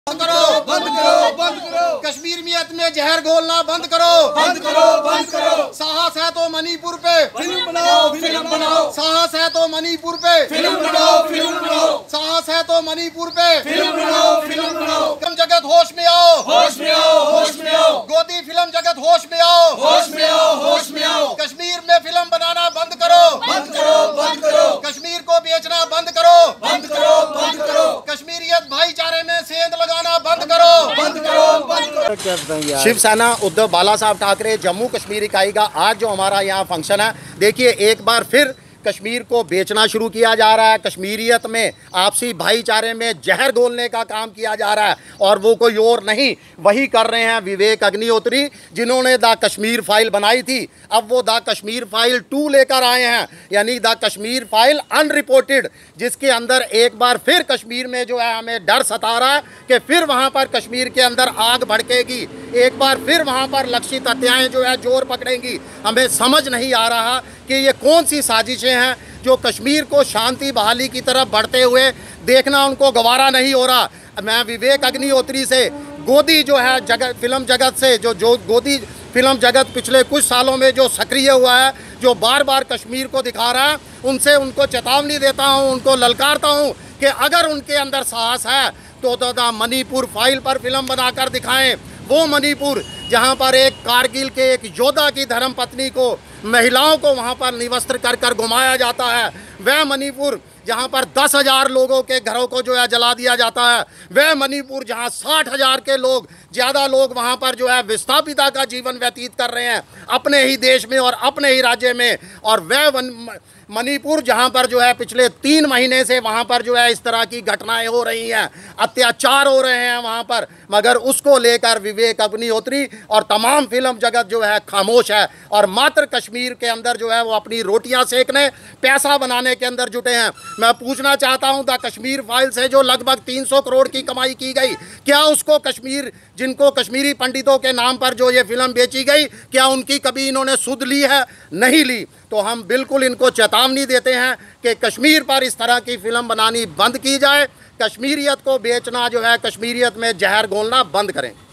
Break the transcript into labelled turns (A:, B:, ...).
A: बंद करो, बंद करो, बंद करो। कश्मीरियत में जहर घोलना बंद करो, बंद करो, बंद करो। साहस है तो मणिपुर पे फिल्म बनाओ, फिल्म बनाओ। साहस है तो मणिपुर पे फिल्म बनाओ, फिल्म बनाओ। साहस है तो मणिपुर पे फिल्म बनाओ, फिल्म बनाओ। फिल्म जगत होश में आओ, होश में आओ, होश में आओ। गोदी फिल्म जगत होश में आओ, होश में आओ, होश में आओ। कश्मीर में फिल्म बनाना बंद करो, बंद करो, बंद करो। कश्मीर को बेचना बंद करो, बंद करो, बंद करो। कश्मीरियत भाईचारे में सेंध लगाना बंद करो, बंद करो, बंद करो। शिवसेना उद्धव बाला साहब ठाकरे जम्मू कश्मीर इकाई का आज जो हमारा यहाँ फंक्शन है, देखिए एक बार फिर कश्मीर को बेचना शुरू किया जा रहा है। कश्मीरियत में आपसी भाईचारे में जहर घोलने का काम किया जा रहा है और वो कोई और नहीं, वही कर रहे हैं विवेक अग्निहोत्री, जिन्होंने द कश्मीर फाइल बनाई थी। अब वो द कश्मीर फाइल 2 लेकर आए हैं, यानी द कश्मीर फाइल अनरिपोर्टेड, जिसके अंदर एक बार फिर कश्मीर में जो है हमें डर सता रहा है कि फिर वहाँ पर कश्मीर के अंदर आग भड़केगी, एक बार फिर वहाँ पर लक्षित हत्याएँ जो है जोर पकड़ेंगी। हमें समझ नहीं आ रहा कि ये कौन सी साजिशें हैं जो कश्मीर को शांति बहाली की तरफ बढ़ते हुए देखना उनको गवारा नहीं हो रहा। मैं विवेक अग्निहोत्री से, गोदी जो है जगत फिल्म जगत से, जो गोदी फिल्म जगत पिछले कुछ सालों में जो सक्रिय हुआ है, जो बार बार कश्मीर को दिखा रहा है, उनसे उनको चेतावनी देता हूं, उनको ललकारता हूं कि अगर उनके अंदर साहस है तो मणिपुर फाइल पर फिल्म बनाकर दिखाएं। वो मणिपुर जहां पर एक कारगिल के एक योद्धा की धर्मपत्नी को, महिलाओं को वहां पर निवस्त्र कर कर घुमाया जाता है। वह मणिपुर जहां पर 10,000 लोगों के घरों को जो है जला दिया जाता है। वह मणिपुर जहां 60,000 के लोग, ज़्यादा लोग वहां पर जो है विस्थापिता का जीवन व्यतीत कर रहे हैं अपने ही देश में और अपने ही राज्य में। और वह मणिपुर जहां पर जो है पिछले 3 महीने से वहां पर जो है इस तरह की घटनाएं हो रही हैं, अत्याचार हो रहे हैं वहां पर, मगर उसको लेकर विवेक अग्निहोत्री और तमाम फिल्म जगत जो है खामोश है और मात्र कश्मीर के अंदर जो है वो अपनी रोटियां सेकने, पैसा बनाने के अंदर जुटे हैं। मैं पूछना चाहता हूं, द कश्मीर फाइल से जो लगभग 300 करोड़ की कमाई की गई, क्या उसको कश्मीर, जिनको कश्मीरी पंडितों के नाम पर जो ये फिल्म बेची गई, क्या उनकी कभी इन्होंने सुध ली है? नहीं ली। तो हम बिल्कुल इनको चेतावनी देते हैं कि कश्मीर पर इस तरह की फिल्म बनानी बंद की जाए, कश्मीरियत को बेचना जो है, कश्मीरियत में जहर घोलना बंद करें।